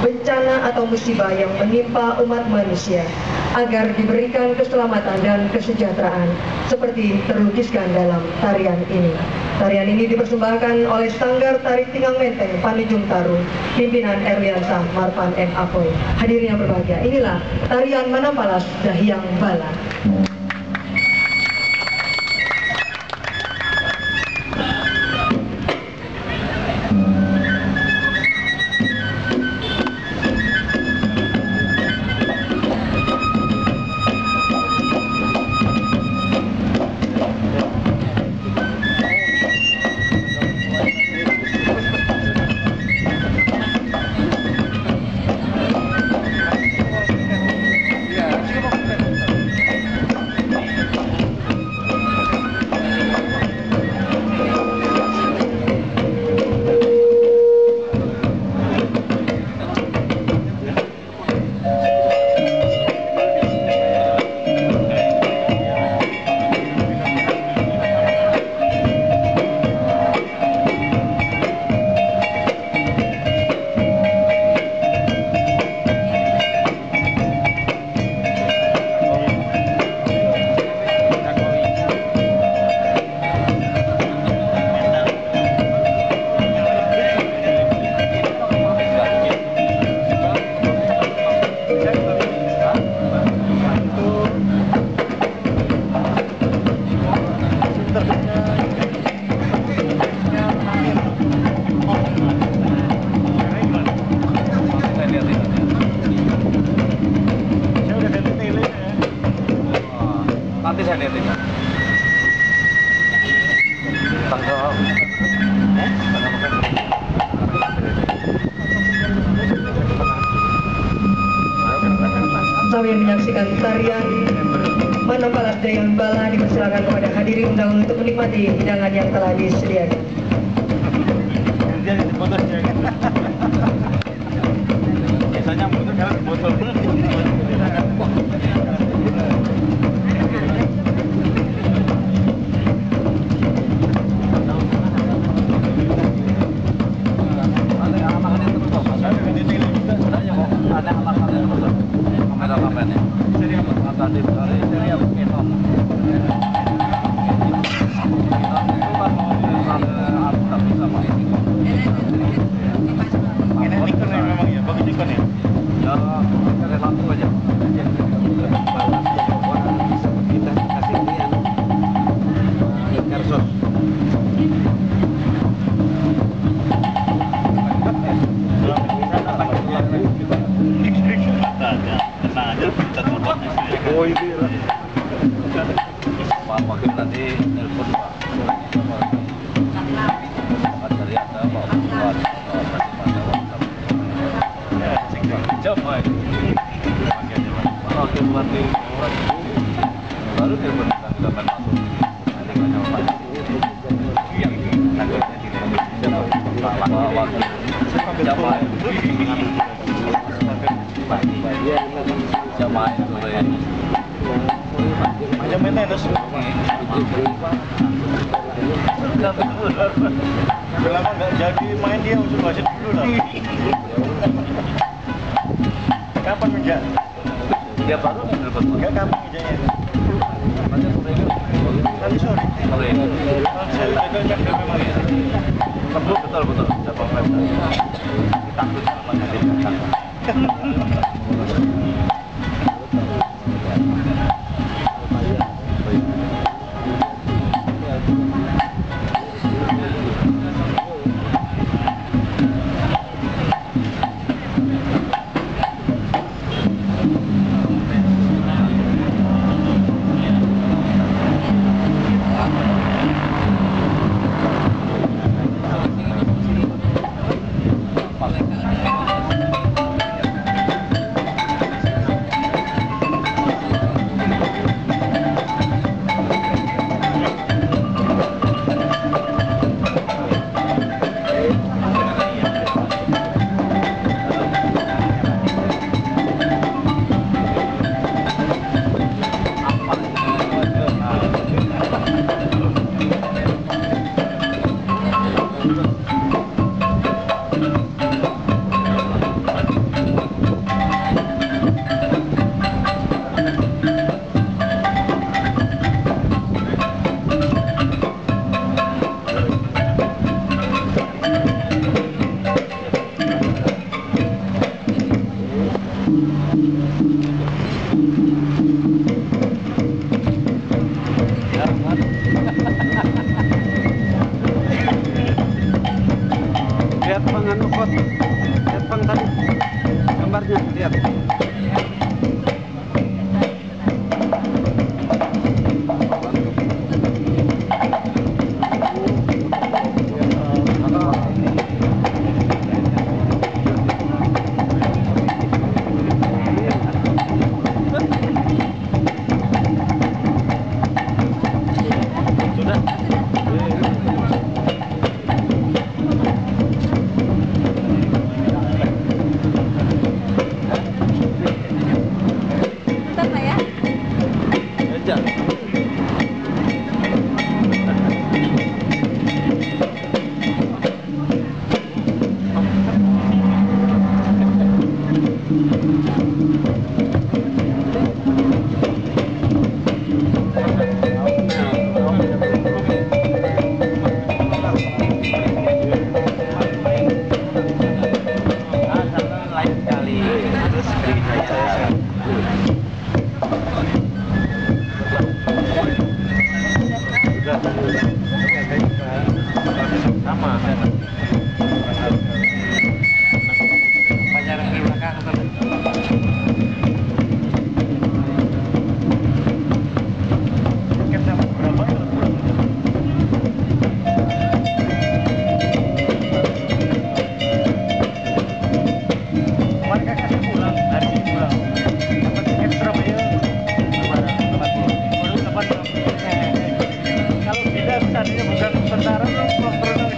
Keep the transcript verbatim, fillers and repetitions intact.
bencana atau musibah yang menimpa umat manusia, agar diberikan keselamatan dan kesejahteraan, seperti terlukiskan dalam tarian ini. Tarian ini dipersembahkan oleh Sanggar Tari Tinggang Menteng Panujung Tarung, pimpinan Erliansah Marpan M. Apoy. Hadirin yang berbahagia, inilah tarian Manampalas Dahyang Bala. Nanti saya lihat ini. Tanggal eh? Sambil menyaksikan tarian Manampalas Dahyang Bala, dipersilakan kepada hadirin undangan untuk menikmati hidangan yang telah disediakan. Biasanya foto kalau botol. Oh itu ya. Pak Wakil tadi nelpon Pak. Pak dari ada Pak Buat, Pak Pada WhatsApp. Ya, coba. Pak Wakil berarti baru nelpon kita akan masuk. Nanti banyak Pak. Yang tanggalnya tidak. Pak Wakil. Jamaah. Jamaah itu ya. Macam mana terus? Lama nggak jadi main dia usul wasit dulu lah. Kapan menjak? Dia baru nelpon. Enggak kapan menjaknya? Nanti sore. Oke. Saya jaga jaga memang ya. Betul betul betul. Jabang web. Takut sama nanti datang. siap. Sama pacaran di belakang kita berapa mereka kasih pulang hari ini pulang dapat tiket Surabaya empat puluh kalau tidak tadinya bukan sementara terus terus